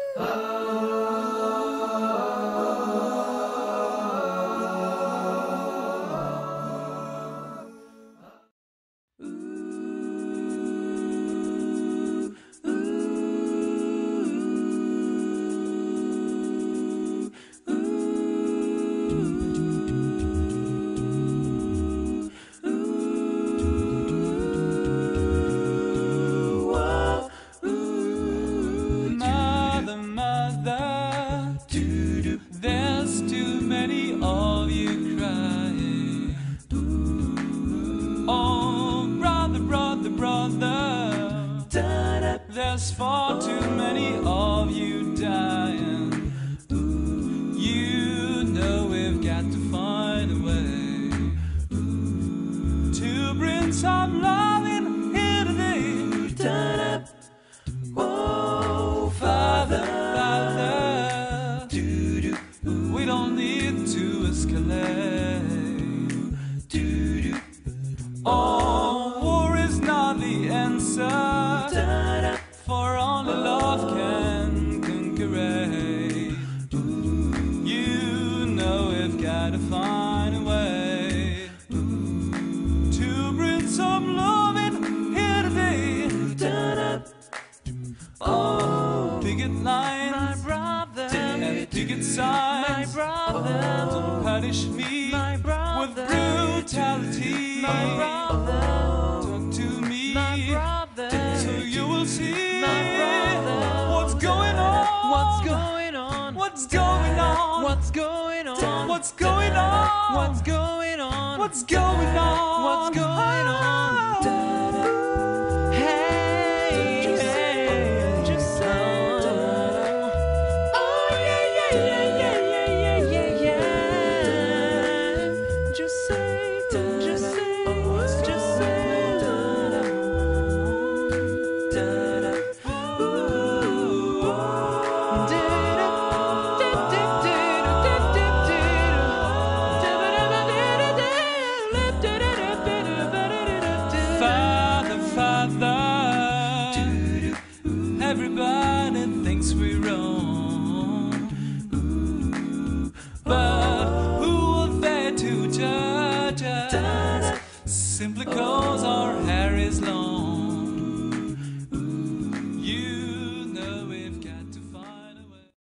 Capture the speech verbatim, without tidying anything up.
There's too many of you crying. Oh, brother, brother, brother, there's far too many of you dying. You know we've got to find a way to bring some love in here today. Oh, Father, Father, we don't need to escalate. Oh, war is not the answer, for only love can conquer it. You know we've got to find a way to bring some love in here today. Oh, picket lines, my brother, and picket signs, my brother, don't punish me, my brother, with brutality, my brother, talk to me, my brother, so you will see, my brother, what's going on, what's going on, what's going on, what's going on, what's going on, what's going on, what's going on, what's going on.